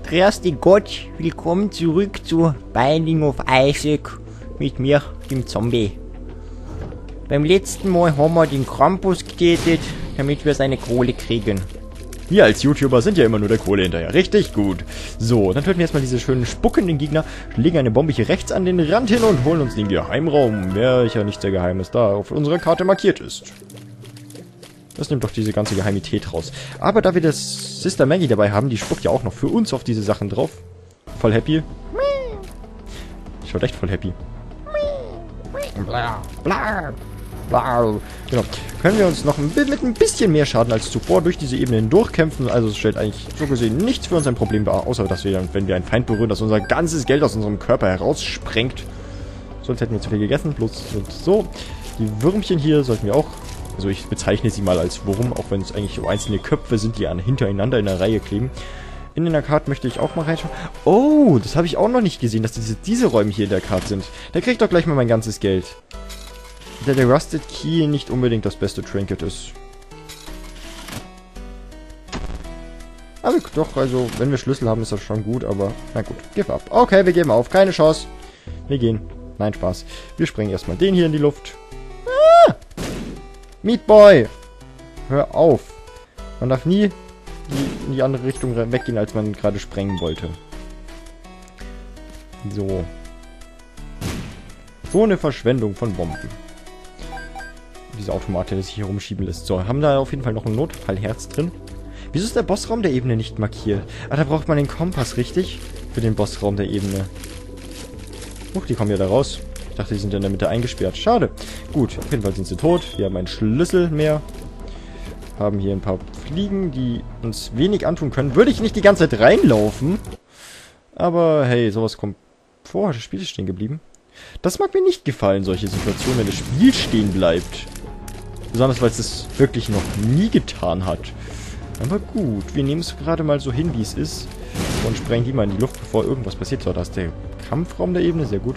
Grüß dich Gott, willkommen zurück zu Binding of Isaac mit mir, dem Zombie. Beim letzten Mal haben wir den Krampus getötet, damit wir seine Kohle kriegen. Wir als YouTuber sind ja immer nur der Kohle hinterher. Richtig gut. So, dann töten wir erstmal diese schönen spuckenden Gegner, legen eine Bombe hier rechts an den Rand hin und holen uns den Geheimraum, welcher nicht sehr geheim ist, da auf unserer Karte markiert ist. Das nimmt doch diese ganze Geheimität raus. Aber da wir das Sister Maggie dabei haben, die spuckt ja auch noch für uns auf diese Sachen drauf. Voll happy. Schaut echt voll happy. Bla, bla, bla. Genau. Können wir uns noch mit ein bisschen mehr Schaden als zuvor durch diese Ebenen durchkämpfen. Also es stellt eigentlich so gesehen nichts für uns ein Problem dar, außer dass wir, wenn wir einen Feind berühren, dass unser ganzes Geld aus unserem Körper heraussprengt. Sonst hätten wir zu viel gegessen. Bloß so. Die Würmchen hier sollten wir auch... Also ich bezeichne sie mal als Wurm, auch wenn es eigentlich so einzelne Köpfe sind, die hintereinander in der Reihe kleben. In der Karte möchte ich auch mal reinschauen. Oh, das habe ich auch noch nicht gesehen, dass diese Räume hier in der Karte sind. Da krieg ich doch gleich mal mein ganzes Geld. Da der Rusted Key nicht unbedingt das beste Trinket ist. Aber doch, also wenn wir Schlüssel haben, ist das schon gut, aber na gut, give up. Okay, wir geben auf, keine Chance. Wir gehen. Nein, Spaß. Wir sprengen erstmal den hier in die Luft. Meat Boy! Hör auf! Man darf nie in die andere Richtung weggehen, als man gerade sprengen wollte. So. So eine Verschwendung von Bomben. Diese Automate, die sich hier rumschieben lässt. So, haben da auf jeden Fall noch ein Notfallherz drin. Wieso ist der Bossraum der Ebene nicht markiert? Ah, da braucht man den Kompass, richtig? Für den Bossraum der Ebene. Die kommen ja da raus. Ich dachte, die sind ja in der Mitte eingesperrt. Schade. Gut, auf jeden Fall sind sie tot. Wir haben einen Schlüssel mehr. Haben hier ein paar Fliegen, die uns wenig antun können. Würde ich nicht die ganze Zeit reinlaufen. Aber hey, sowas kommt vor. Das Spiel ist stehen geblieben. Das mag mir nicht gefallen, solche Situationen, wenn das Spiel stehen bleibt. Besonders, weil es das wirklich noch nie getan hat. Aber gut, wir nehmen es gerade mal so hin, wie es ist. Und sprengen die mal in die Luft, bevor irgendwas passiert. So, da ist der Kampfraum der Ebene. Sehr gut.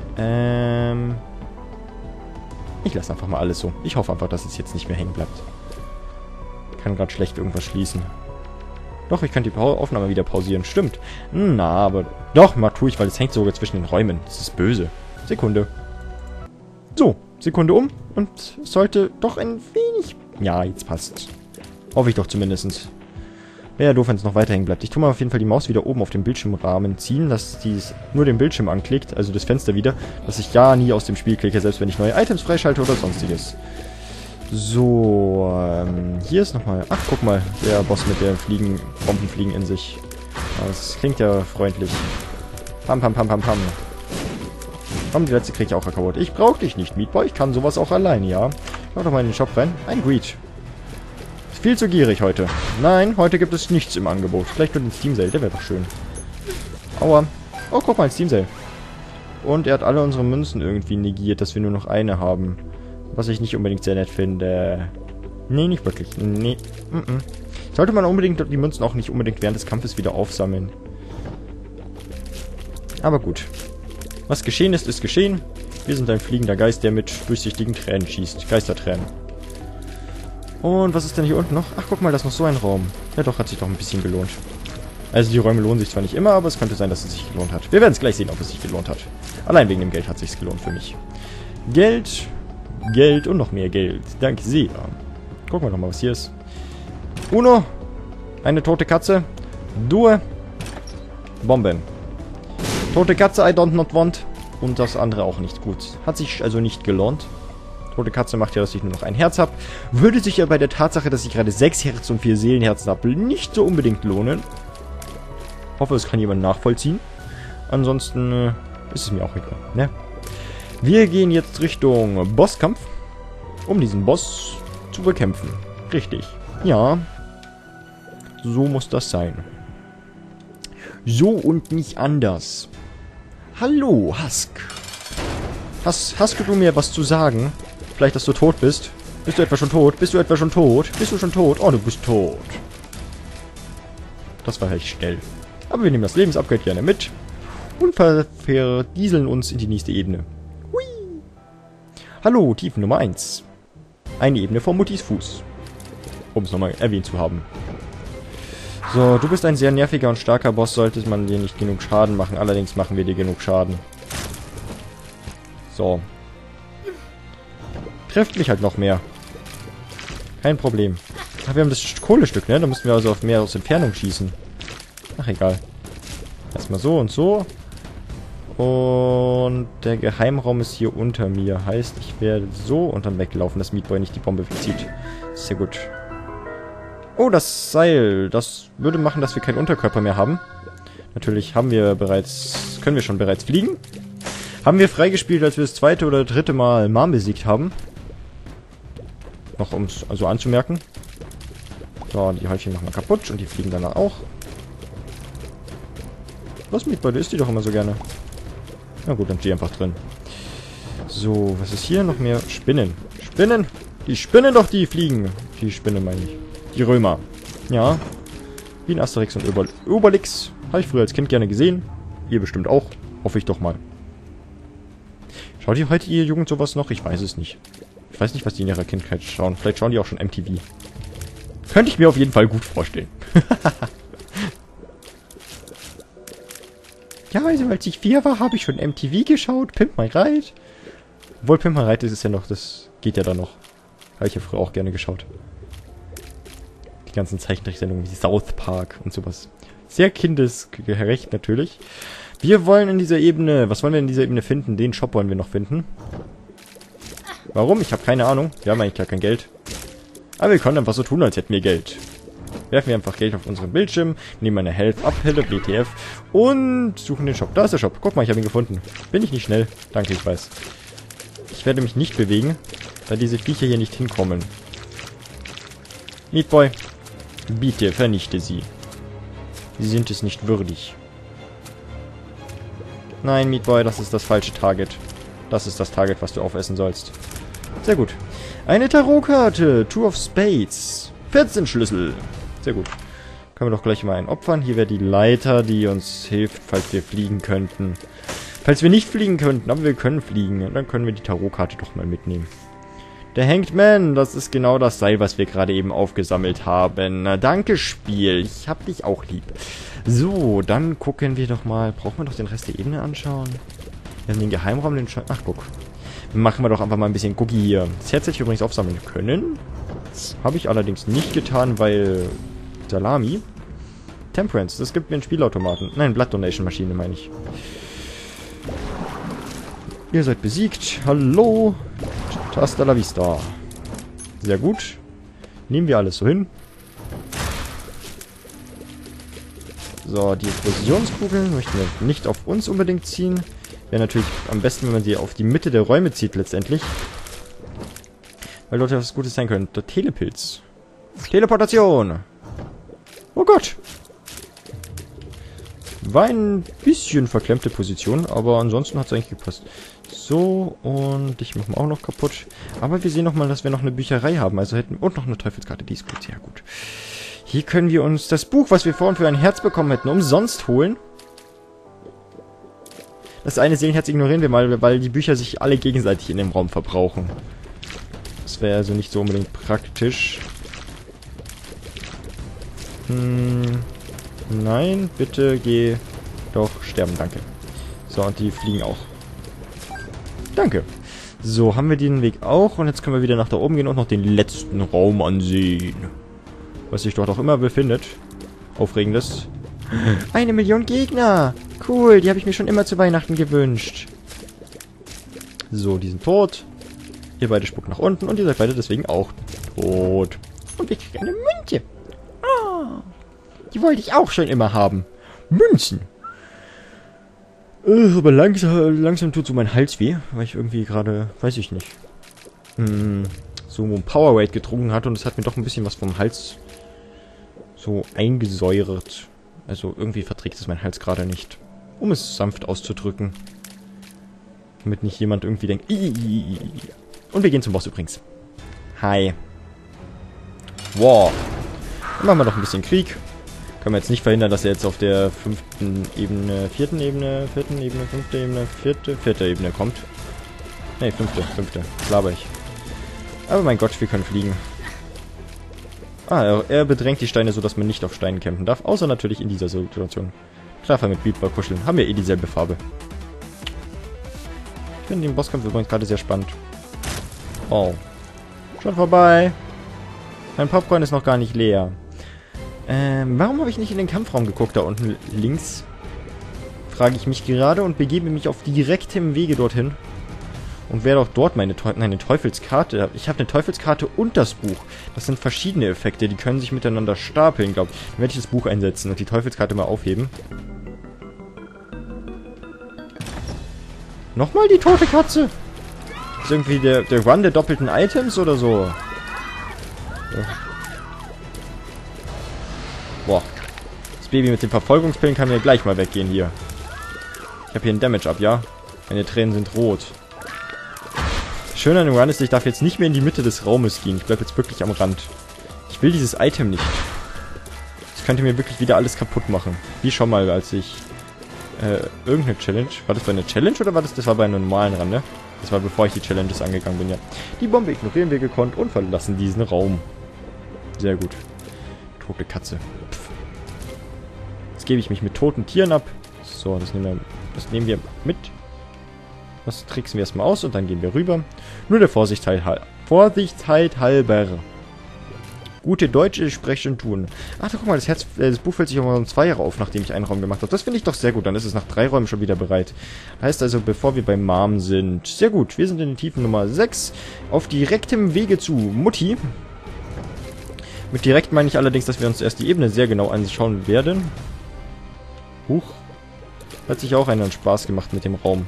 Ich lasse einfach mal alles so. Ich hoffe einfach, dass es jetzt nicht mehr hängen bleibt. Ich kann gerade schlecht irgendwas schließen. Doch, ich könnte die Aufnahme wieder pausieren. Stimmt. Na, aber... Doch, mal tue ich, weil es hängt sogar zwischen den Räumen. Das ist böse. Sekunde. So, Sekunde um. Und es sollte doch ein wenig... Ja, jetzt passt. Hoffe ich doch zumindest. Wäre ja doof, wenn es noch weiter hängen bleibt. Ich tue mal auf jeden Fall die Maus wieder oben auf den Bildschirmrahmen ziehen, dass die nur den Bildschirm anklickt, also das Fenster wieder, dass ich ja nie aus dem Spiel klicke, selbst wenn ich neue Items freischalte oder sonstiges. So, hier ist nochmal... Ach, guck mal, der Boss mit der Bombenfliegen in sich. Das klingt ja freundlich. Pam, pam, pam, pam, pam. Komm, die letzte krieg ich auch verkauft. Ich brauche dich nicht, Meat Boy, ich kann sowas auch allein, ja. Schau doch mal in den Shop rein. Ein Greed. Viel zu gierig heute. Nein, heute gibt es nichts im Angebot. Vielleicht nur den Steam Sale, der wäre doch schön. Aua. Oh, guck mal, ein Steam Sale. Und er hat alle unsere Münzen irgendwie negiert, dass wir nur noch eine haben. Was ich nicht unbedingt sehr nett finde. Nee, nicht wirklich. Nee. Sollte man unbedingt die Münzen auch nicht unbedingt während des Kampfes wieder aufsammeln. Aber gut. Was geschehen ist, ist geschehen. Wir sind ein fliegender Geist, der mit durchsichtigen Tränen schießt. Geistertränen. Und was ist denn hier unten noch? Ach, guck mal, da ist noch so ein Raum. Ja doch, hat sich doch ein bisschen gelohnt. Also die Räume lohnen sich zwar nicht immer, aber es könnte sein, dass es sich gelohnt hat. Wir werden es gleich sehen, ob es sich gelohnt hat. Allein wegen dem Geld hat es sich gelohnt für mich. Geld, Geld und noch mehr Geld. Danke sehr. Gucken wir noch mal, was hier ist. Uno. Eine tote Katze. Due. Bomben. Tote Katze, I don't not want. Und das andere auch nicht gut. Hat sich also nicht gelohnt. Tote Katze macht ja, dass ich nur noch ein Herz habe. Würde sich ja bei der Tatsache, dass ich gerade 6 Herzen und 4 Seelenherzen habe, nicht so unbedingt lohnen. Hoffe, es kann jemand nachvollziehen. Ansonsten ist es mir auch egal. Ne? Wir gehen jetzt Richtung Bosskampf, um diesen Boss zu bekämpfen. Richtig. Ja. So muss das sein. So und nicht anders. Hallo, Husk. Hast du mir was zu sagen? Vielleicht, dass du tot bist. Bist du etwa schon tot? Bist du etwa schon tot? Bist du schon tot? Oh, du bist tot. Das war recht schnell. Aber wir nehmen das Lebensupgrade gerne mit. Und verdieseln uns in die nächste Ebene. Hui. Hallo, Tiefen Nummer 1. Eine Ebene vor Muttis Fuß. Um es nochmal erwähnt zu haben. So, du bist ein sehr nerviger und starker Boss, sollte man dir nicht genug Schaden machen. Allerdings machen wir dir genug Schaden. So. Trefft mich halt noch mehr. Kein Problem. Ach, wir haben das Kohlestück, ne? Da müssen wir also auf mehr aus Entfernung schießen. Ach, egal. Erstmal so und so. Und der Geheimraum ist hier unter mir. Heißt, ich werde so und dann weglaufen, dass Meat Boy nicht die Bombe verzieht. Sehr gut. Oh, das Seil. Das würde machen, dass wir keinen Unterkörper mehr haben. Natürlich können wir schon bereits fliegen. Haben wir freigespielt, als wir das zweite oder dritte Mal Mom besiegt haben. Noch um es also anzumerken. So, die Häufchen machen wir kaputt und die fliegen danach auch. Was mit bei dir ist die doch immer so gerne. Na gut, dann steh einfach drin. So, was ist hier? Noch mehr Spinnen. Spinnen! Die Spinnen doch, die fliegen. Die Spinne meine ich. Die Römer. Ja. Wie ein Asterix und Obelix. Habe ich früher als Kind gerne gesehen. Ihr bestimmt auch. Hoffe ich doch mal. Schaut ihr heute, ihr Jugend, sowas noch? Ich weiß es nicht. Ich weiß nicht, was die in ihrer Kindheit schauen. Vielleicht schauen die auch schon MTV. Könnte ich mir auf jeden Fall gut vorstellen. Ja, also als ich 4 war, habe ich schon MTV geschaut. Pimp My Ride. Obwohl Pimp My Ride ist ja noch, das geht ja dann noch. Habe ich ja früher auch gerne geschaut. Die ganzen Zeichentricksendungen wie South Park und sowas. Sehr kindesgerecht natürlich. Wir wollen in dieser Ebene, was wollen wir in dieser Ebene finden? Den Shop wollen wir noch finden. Warum? Ich habe keine Ahnung. Wir haben eigentlich gar kein Geld. Aber wir können einfach so tun, als hätten wir Geld. Werfen wir einfach Geld auf unseren Bildschirm, nehmen eine Health-Up-Pille, BTF und suchen den Shop. Da ist der Shop. Guck mal, ich habe ihn gefunden. Bin ich nicht schnell? Danke, ich weiß. Ich werde mich nicht bewegen, da diese Viecher hier nicht hinkommen. Meat Boy, bitte vernichte sie. Sie sind es nicht würdig. Nein, Meat Boy, das ist das falsche Target. Das ist das Target, was du aufessen sollst. Sehr gut. Eine Tarotkarte. Two of Spades. 14 Schlüssel. Sehr gut. Können wir doch gleich mal einen opfern. Hier wäre die Leiter, die uns hilft, falls wir fliegen könnten. Falls wir nicht fliegen könnten, aber wir können fliegen. Dann können wir die Tarotkarte doch mal mitnehmen. Der Hanged Man, das ist genau das Seil, was wir gerade eben aufgesammelt haben. Na, danke, Spiel. Ich hab dich auch lieb. So, dann gucken wir doch mal. Brauchen wir doch den Rest der Ebene anschauen? Wir haben den Geheimraum, den Ach, guck. Machen wir doch einfach mal ein bisschen Cookie hier. Das Herz hätte ich übrigens aufsammeln können. Habe ich allerdings nicht getan, weil... Salami. Temperance, das gibt mir einen Spielautomaten. Nein, Blood Donation Maschine, meine ich. Ihr seid besiegt. Hallo. Hasta la vista. Sehr gut. Nehmen wir alles so hin. So, die Explosionskugeln möchten wir nicht auf uns unbedingt ziehen. Wäre natürlich am besten, wenn man sie auf die Mitte der Räume zieht, letztendlich. Weil dort ja was Gutes sein könnte. Der Telepilz. Teleportation. Oh Gott. War ein bisschen verklemmte Position, aber ansonsten hat es eigentlich gepasst. So, und ich mache mal auch noch kaputt. Aber wir sehen nochmal, dass wir noch eine Bücherei haben. Also hätten und noch eine Teufelskarte, die ist gut, sehr gut. Hier können wir uns das Buch, was wir vorhin für ein Herz bekommen hätten, umsonst holen. Das eine Seelenherz ignorieren wir mal, weil die Bücher sich alle gegenseitig in dem Raum verbrauchen. Das wäre also nicht so unbedingt praktisch. Nein, bitte geh doch sterben, danke. So, und die fliegen auch. Danke. So, haben wir den Weg auch. Und jetzt können wir wieder nach da oben gehen und noch den letzten Raum ansehen. Was sich dort auch immer befindet. Aufregendes. 1 Million Gegner. Cool, die habe ich mir schon immer zu Weihnachten gewünscht. So, die sind tot. Ihr beide spuckt nach unten und ihr seid beide deswegen auch tot. Und ich kriege eine Münze. Oh, die wollte ich auch schon immer haben. Münzen. Aber langsam tut so mein Hals weh, weil ich irgendwie gerade, weiß ich nicht, so Powerade getrunken hatte und es hat mir doch ein bisschen was vom Hals so eingesäuert. Also irgendwie verträgt es mein Hals gerade nicht. Um es sanft auszudrücken. Damit nicht jemand irgendwie denkt, Ii. Und wir gehen zum Boss übrigens. Hi. Wow. Dann machen wir noch ein bisschen Krieg. Können wir jetzt nicht verhindern, dass er jetzt auf der 5. Ebene, 4. Ebene, 4. Ebene, 5. Ebene, 4. Ebene kommt. Ne, 5. Laber ich. Aber mein Gott, wir können fliegen. Ah, er bedrängt die Steine so, dass man nicht auf Steinen kämpfen darf. Außer natürlich in dieser Situation. Treffer mit Beatball kuscheln. Haben wir eh dieselbe Farbe. Ich finde den Bosskampf übrigens gerade sehr spannend. Oh. Schon vorbei. Mein Popcorn ist noch gar nicht leer. Warum habe ich nicht in den Kampfraum geguckt, da unten links? Frage ich mich gerade und begebe mich auf direktem Wege dorthin. Und werde auch dort meine Teufelskarte. Ich habe eine Teufelskarte und das Buch. Das sind verschiedene Effekte, die können sich miteinander stapeln, glaube ich. Dann werde ich das Buch einsetzen und die Teufelskarte mal aufheben. Nochmal die tote Katze. Ist irgendwie der Run der doppelten Items oder so? Ja. Boah. Das Baby mit den Verfolgungspillen kann mir gleich mal weggehen hier. Ich habe hier einen Damage ab, ja? Meine Tränen sind rot. Schön an dem Run ist, ich darf jetzt nicht mehr in die Mitte des Raumes gehen. Ich bleibe jetzt wirklich am Rand. Ich will dieses Item nicht. Das könnte mir wirklich wieder alles kaputt machen. Wie schon mal, als ich irgendeine Challenge... War das bei einer Challenge oder war das... Das war bei einem normalen Run, ne? Das war bevor ich die Challenges angegangen bin, ja. Die Bombe ignorieren wir gekonnt und verlassen diesen Raum. Sehr gut. Tote Katze. Pff. Jetzt gebe ich mich mit toten Tieren ab. So, das nehmen wir mit. Das tricksen wir erstmal aus und dann gehen wir rüber. Nur der Vorsichtheit halber. Gute Deutsche sprechen tun. Ach, guck mal, das Buch fällt sich um 2 Jahre auf, nachdem ich einen Raum gemacht habe. Das finde ich doch sehr gut. Dann ist es nach 3 Räumen schon wieder bereit. Heißt also, bevor wir bei Mom sind. Sehr gut, wir sind in der Tiefen Nummer 6. Auf direktem Wege zu Mutti. Mit direkt meine ich allerdings, dass wir uns erst die Ebene sehr genau anschauen werden. Huch. Hat sich auch einen Spaß gemacht mit dem Raum.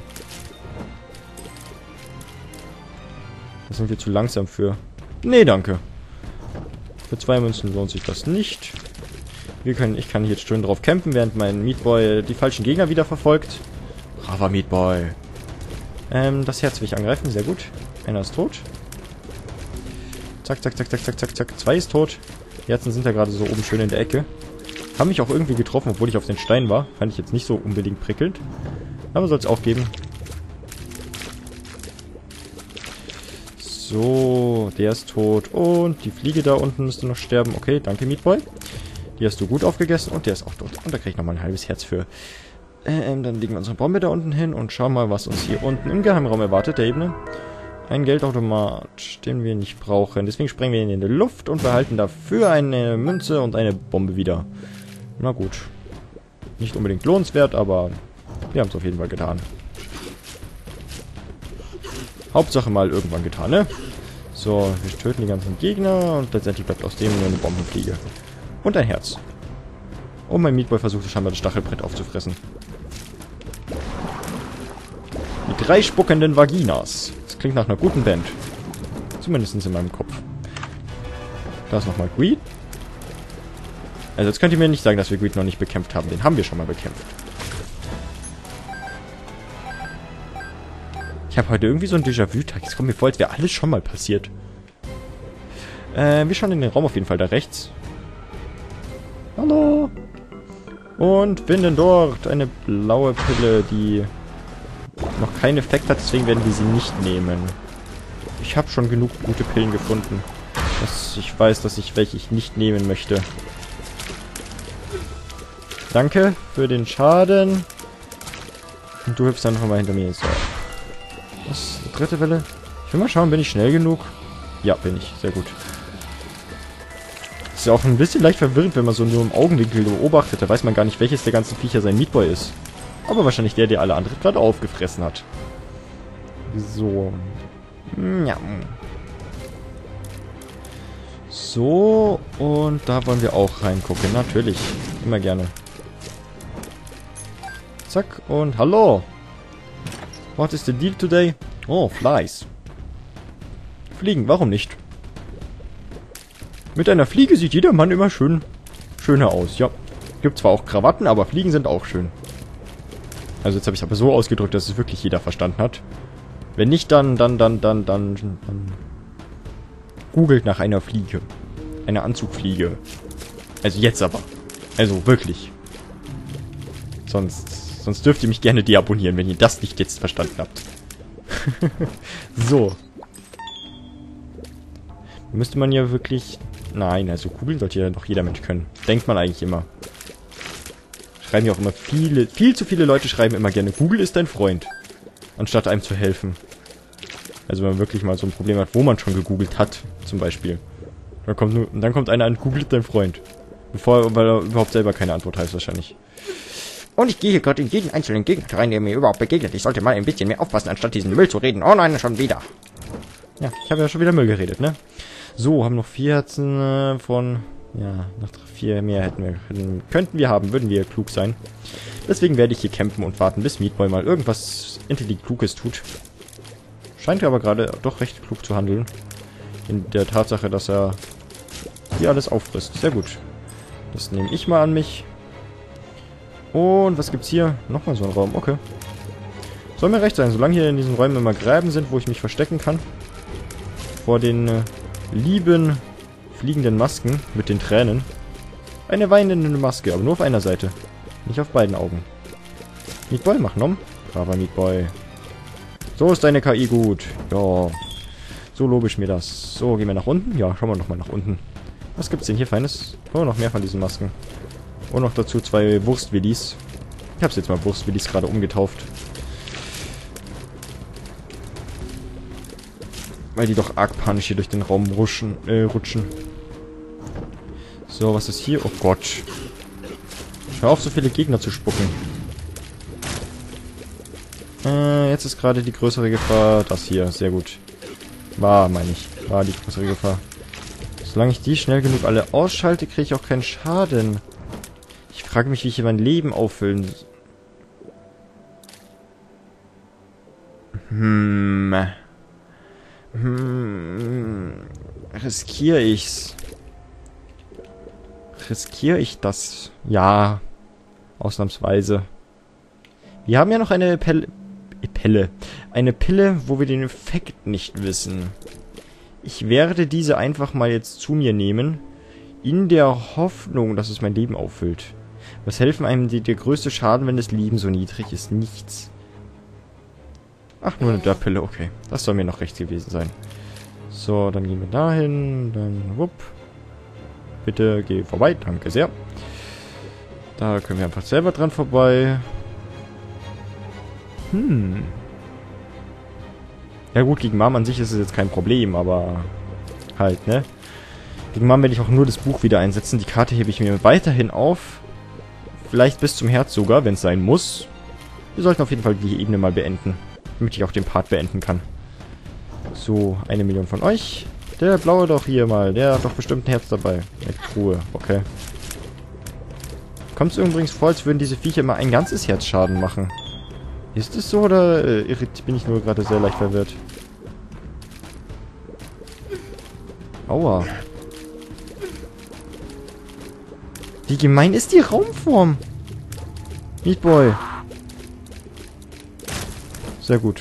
Da sind wir zu langsam für. Nee, danke. Für 2 Münzen lohnt sich das nicht. Ich kann hier jetzt schön drauf campen, während mein Meatboy die falschen Gegner wieder verfolgt. Braver Meatboy. Das Herz will ich angreifen, sehr gut. Einer ist tot. Zack, zack, zack, zack, zack, zack, zack. 2 ist tot. Die Herzen sind ja gerade so oben schön in der Ecke. Haben mich auch irgendwie getroffen, obwohl ich auf den Stein war. Fand ich jetzt nicht so unbedingt prickelnd. Aber soll es auch geben. So, der ist tot. Und die Fliege da unten müsste noch sterben. Okay, danke, Meatboy. Die hast du gut aufgegessen. Und der ist auch tot. Und da kriege ich nochmal ein halbes Herz für. Dann legen wir unsere Bombe da unten hin und schauen mal, was uns hier unten im Geheimraum erwartet, der Ebene. Ein Geldautomat, den wir nicht brauchen. Deswegen sprengen wir ihn in die Luft und behalten dafür eine Münze und eine Bombe wieder. Na gut. Nicht unbedingt lohnenswert, aber wir haben es auf jeden Fall getan. Hauptsache mal irgendwann getan, ne? So, wir töten die ganzen Gegner und letztendlich bleibt aus dem nur eine Bombenfliege. Und ein Herz. Und mein Meatboy versuchte scheinbar das Stachelbrett aufzufressen. Die 3 spuckenden Vaginas. Das klingt nach einer guten Band. Zumindest in meinem Kopf. Da ist nochmal Greed. Also jetzt könnt ihr mir nicht sagen, dass wir Greed noch nicht bekämpft haben. Den haben wir schon mal bekämpft. Ich habe heute irgendwie so ein Déjà-vu-Tag. Es kommt mir vor, als wäre alles schon mal passiert. Wir schauen in den Raum auf jeden Fall da rechts. Hallo. Und finden dort eine blaue Pille, die noch keinen Effekt hat. Deswegen werden wir sie nicht nehmen. Ich habe schon genug gute Pillen gefunden, dass ich weiß, dass welche ich nicht nehmen möchte. Danke für den Schaden. Und du hüpfst dann noch mal hinter mir. So. Das ist die 3. Welle. Ich will mal schauen, bin ich schnell genug? Ja, bin ich. Sehr gut. Ist ja auch ein bisschen leicht verwirrend, wenn man so nur im Augenwinkel beobachtet. Da weiß man gar nicht, welches der ganzen Viecher sein Meatboy ist. Aber wahrscheinlich der alle andere gerade aufgefressen hat. So. Ja. So, und da wollen wir auch reingucken. Natürlich. Immer gerne. Zack, und hallo. What is the deal today? Oh, Flies. Fliegen, warum nicht? Mit einer Fliege sieht jeder Mann immer schöner aus, ja. Gibt zwar auch Krawatten, aber Fliegen sind auch schön. Also jetzt habe ich es aber so ausgedrückt, dass es wirklich jeder verstanden hat. Wenn nicht, dann googelt nach einer Fliege. Einer Anzugfliege. Also jetzt aber. Also wirklich. Sonst dürft ihr mich gerne deabonnieren, wenn ihr das nicht jetzt verstanden habt. So. Müsste man ja wirklich Nein, also googeln sollte ja doch jeder Mensch können. Denkt man eigentlich immer. Schreiben ja auch immer viel zu viele Leute schreiben immer gerne, Google ist dein Freund. Anstatt einem zu helfen. Also wenn man wirklich mal so ein Problem hat, wo man schon gegoogelt hat, zum Beispiel. Dann kommt einer an, Google ist dein Freund. Weil er überhaupt selber keine Antwort heißt wahrscheinlich. Und ich gehe hier gerade in jeden einzelnen Gegend rein, der mir überhaupt begegnet. Ich sollte mal ein bisschen mehr aufpassen, anstatt diesen Müll zu reden. Oh nein, schon wieder. Ja, ich habe ja schon wieder Müll geredet, ne? So, haben noch 4 Herzen von... Ja, noch 4 mehr könnten wir haben, würden wir klug sein. Deswegen werde ich hier campen und warten, bis Meatboy mal irgendwas intelligent Kluges tut. Scheint er aber gerade doch recht klug zu handeln. In der Tatsache, dass er hier alles auffrisst. Sehr gut. Das nehme ich mal an mich. Und was gibt's hier? Nochmal so ein Raum. Okay. Soll mir recht sein, solange hier in diesen Räumen immer Gräben sind, wo ich mich verstecken kann. Vor den lieben fliegenden Masken mit den Tränen. Eine weinende Maske, aber nur auf einer Seite. Nicht auf beiden Augen. Meatboy, mach Nom. Braver Meatboy. So ist deine KI gut. Ja. So lobe ich mir das. So, gehen wir nach unten? Ja, schauen wir nochmal nach unten. Was gibt's denn hier Feines? Oh, noch mehr von diesen Masken. Und noch dazu 2 Wurstwillis. Ich hab's jetzt mal Wurstwillis gerade umgetauft. Weil die doch arg panisch hier durch den Raum rutschen. So, was ist hier? Oh Gott. Hör auf, so viele Gegner zu spucken. Jetzt ist gerade die größere Gefahr. Das hier, sehr gut. War die größere Gefahr. Solange ich die schnell genug alle ausschalte, kriege ich auch keinen Schaden. Ich frage mich, wie ich hier mein Leben auffüllen... Riskiere ich's? Riskiere ich das? Ja. Ausnahmsweise. Wir haben ja noch eine Eine Pille, wo wir den Effekt nicht wissen. Ich werde diese einfach mal jetzt zu mir nehmen. In der Hoffnung, dass es mein Leben auffüllt. Was helfen einem der größte Schaden, wenn das Leben so niedrig ist? Nichts. Ach, nur eine Pille, okay. Das soll mir noch recht gewesen sein. So, dann gehen wir dahin. Dann, wupp. Bitte, geh vorbei. Danke sehr. Da können wir einfach selber dran vorbei. Ja gut, gegen Mom an sich ist es jetzt kein Problem, aber halt, ne? Gegen Mom werde ich auch nur das Buch wieder einsetzen. Die Karte hebe ich mir weiterhin auf. Vielleicht bis zum Herz sogar, wenn es sein muss. Wir sollten auf jeden Fall die Ebene mal beenden. Damit ich auch den Part beenden kann. So, 1 Million von euch. Der blaue doch hier mal. Der hat doch bestimmt ein Herz dabei. Eine Truhe, okay. Kommt es übrigens vor, als würden diese Viecher immer ein ganzes Herz Schaden machen. Ist es so oder bin ich nur gerade sehr leicht verwirrt? Aua. Wie gemein ist die Raumform? Meatboy. Sehr gut.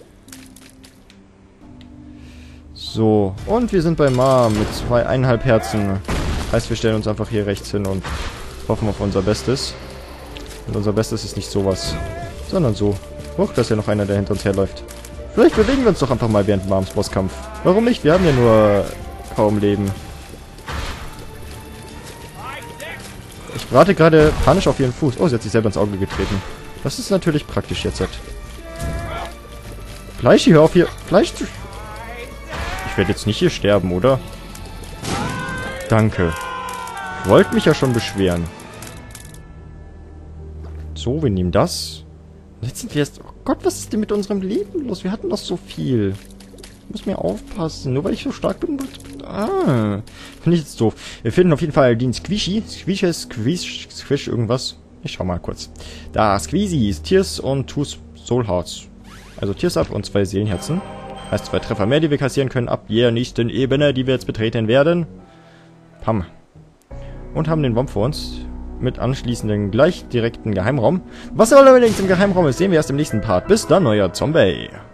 So, und wir sind bei Mom mit 2,5 Herzen. Heißt, wir stellen uns einfach hier rechts hin und hoffen auf unser Bestes. Und unser Bestes ist nicht sowas, sondern so. Huch, da ist ja noch einer, der hinter uns herläuft. Vielleicht bewegen wir uns doch einfach mal während Moms Bosskampf. Warum nicht? Wir haben ja nur kaum Leben. Ich brate gerade panisch auf ihren Fuß. Oh, sie hat sich selber ins Auge getreten. Das ist natürlich praktisch jetzt. Fleisch, hör auf hier. Fleisch zu... Ich werde jetzt nicht hier sterben, oder? Danke. Ich wollte mich ja schon beschweren. So, wir nehmen das. Jetzt sind wir erst... Oh Gott, was ist denn mit unserem Leben los? Wir hatten doch so viel. Ich muss mir aufpassen. Nur weil ich so stark bin... Finde ich jetzt doof. Wir finden auf jeden Fall den Squishy. Squish, irgendwas. Ich schau mal kurz. Da, Squeezy, Tears und 2 Soul Hearts. Also Tears up und 2 Seelenherzen. Heißt 2 Treffer mehr, die wir kassieren können ab der nächsten Ebene, die wir jetzt betreten werden. Pam. Und haben den Bomb vor uns. Mit anschließenden gleich direkten Geheimraum. Was allerdings im Geheimraum ist, sehen wir erst im nächsten Part. Bis dann, euer Zombie.